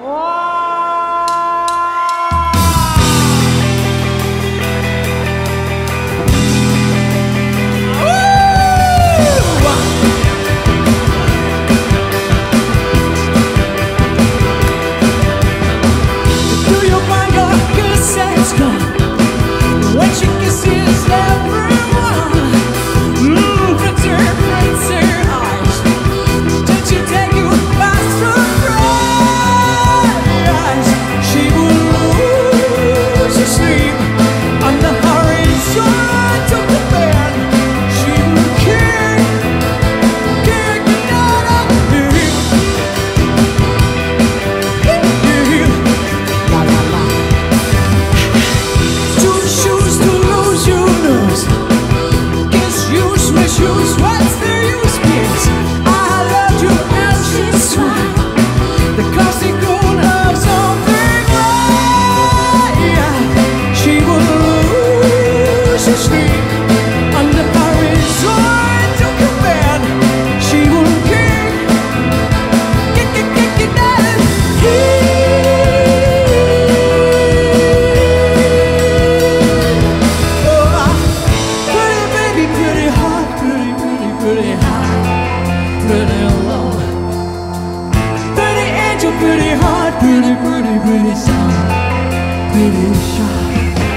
Pretty heart, pretty sound, pretty shy.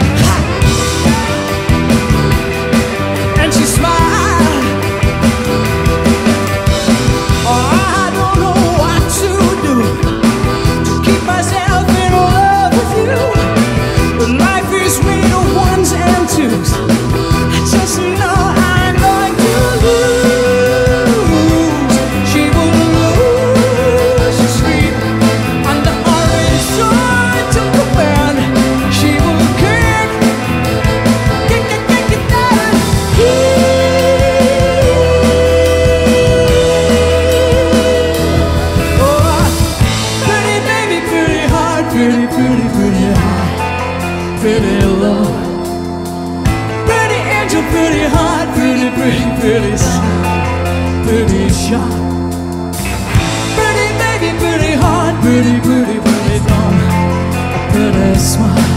And she smiled. Oh, I don't know what to do to keep myself in love with you. But life is made of ones and twos. I just know I'm going to lose. She will lose her sleep under horizon to the band. She will kick it down. Oh, pretty baby, pretty heart, pretty high, pretty low. Pretty angel, pretty heart, pretty sound, pretty shy. Pretty baby, pretty heart, pretty dumb, pretty smile.